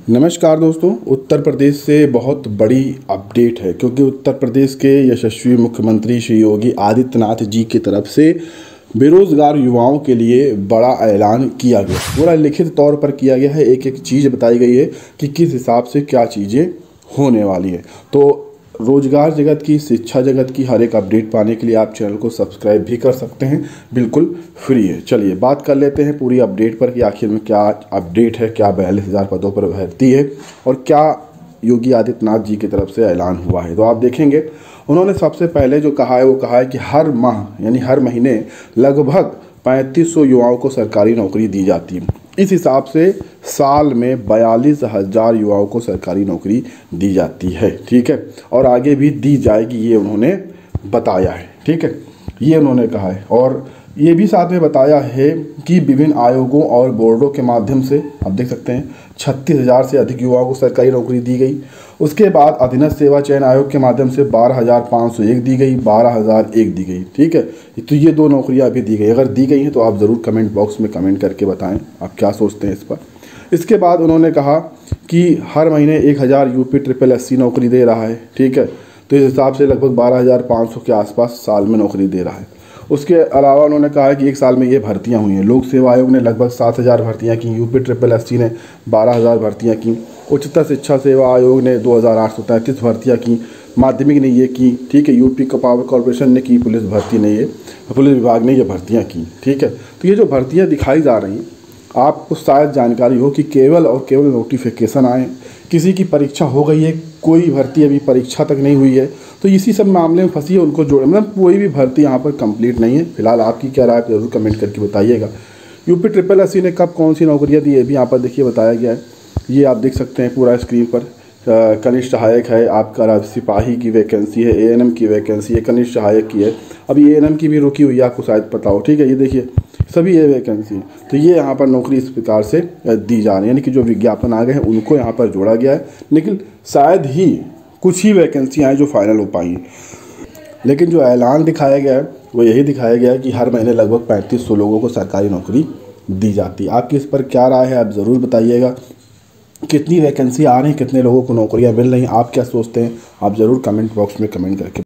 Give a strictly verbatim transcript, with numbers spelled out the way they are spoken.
नमस्कार दोस्तों, उत्तर प्रदेश से बहुत बड़ी अपडेट है क्योंकि उत्तर प्रदेश के यशस्वी मुख्यमंत्री श्री योगी आदित्यनाथ जी की तरफ से बेरोजगार युवाओं के लिए बड़ा ऐलान किया गया। पूरा लिखित तौर पर किया गया है, एक एक चीज़ बताई गई है कि किस हिसाब से क्या चीज़ें होने वाली है। तो रोजगार जगत की, शिक्षा जगत की हर एक अपडेट पाने के लिए आप चैनल को सब्सक्राइब भी कर सकते हैं, बिल्कुल फ्री है। चलिए बात कर लेते हैं पूरी अपडेट पर कि आखिर में क्या अपडेट है, क्या बयालीस हज़ार पदों पर भर्ती है और क्या योगी आदित्यनाथ जी की तरफ से ऐलान हुआ है। तो आप देखेंगे उन्होंने सबसे पहले जो कहा है वो कहा है कि हर माह यानी हर महीने लगभग पैंतीस सौ युवाओं को सरकारी नौकरी दी जाती है। इस हिसाब से साल में बयालीस हज़ार युवाओं को सरकारी नौकरी दी जाती है, ठीक है, और आगे भी दी जाएगी, ये उन्होंने बताया है, ठीक है, ये उन्होंने कहा है। और ये भी साथ में बताया है कि विभिन्न आयोगों और बोर्डों के माध्यम से आप देख सकते हैं छत्तीस हज़ार से अधिक युवाओं को सरकारी नौकरी दी गई। उसके बाद अधीनस्थ सेवा चयन आयोग के माध्यम से बारह हज़ार पाँच सौ एक दी गई, बारह हज़ार एक दी गई, ठीक है। तो ये दो नौकरियां अभी दी गई। अगर दी गई हैं तो आप ज़रूर कमेंट बॉक्स में कमेंट करके बताएं आप क्या सोचते हैं इस पर। इसके बाद उन्होंने कहा कि हर महीने एक हज़ार यूपी ट्रिपल एस सी नौकरी दे रहा है, ठीक है। तो इस हिसाब से लगभग बारह हज़ार पाँच सौ के आसपास साल में नौकरी दे रहा है। उसके अलावा उन्होंने कहा है कि एक साल में ये भर्तियां हुई हैं। लोक सेवा आयोग ने लगभग सात हज़ार भर्तियां की, यूपी ट्रिपल एस सी ने बारह हज़ार भर्तियां की, उच्चतर शिक्षा सेवा आयोग ने दो हज़ार आठ सौ तैंतीस भर्तियाँ की, माध्यमिक ने ये की, ठीक है, यूपी का पावर कॉरपोरेशन ने की, पुलिस भर्ती ने ये पुलिस विभाग ने ये भर्तियाँ की, ठीक है। तो ये जो भर्तियाँ दिखाई जा रही हैं आपको शायद जानकारी हो कि केवल और केवल नोटिफिकेशन आए, किसी की परीक्षा हो गई है, कोई भर्ती अभी परीक्षा तक नहीं हुई है, तो इसी सब मामले में फंसी है, उनको जोड़े, मतलब कोई भी भर्ती यहाँ पर कंप्लीट नहीं है। फिलहाल आपकी क्या राय है जरूर कमेंट करके बताइएगा। यूपी ट्रिपल एस सी ने कब कौन सी नौकरियाँ दी है भी यहाँ पर देखिए बताया गया है, ये आप देख सकते हैं पूरा स्क्रीन पर। कनिष्ठ सहायक है आपका, सिपाही की वैकेंसी है, ए एन एम की वैकेंसी है, कनिष्ठ सहायक की है, अभी ए एन एम की भी रुकी हुई है, आपको शायद पता हो, ठीक है। ये देखिए सभी ये वैकेंसी है, तो ये यहाँ पर नौकरी इस प्रकार से दी जा रही है, यानी कि जो विज्ञापन आ गए हैं उनको यहाँ पर जोड़ा गया है, लेकिन शायद ही कुछ ही वैकेंसियाँ हैं जो फाइनल हो पाई हैं। लेकिन जो ऐलान दिखाया गया है वो यही दिखाया गया है कि हर महीने लगभग पैंतीस सौ लोगों को सरकारी नौकरी दी जाती है। आपकी इस पर क्या राय है आप ज़रूर बताइएगा। कितनी वैकेंसी आ रही हैं, कितने लोगों को नौकरियां मिल रही हैं, आप क्या सोचते हैं, आप ज़रूर कमेंट बॉक्स में कमेंट करके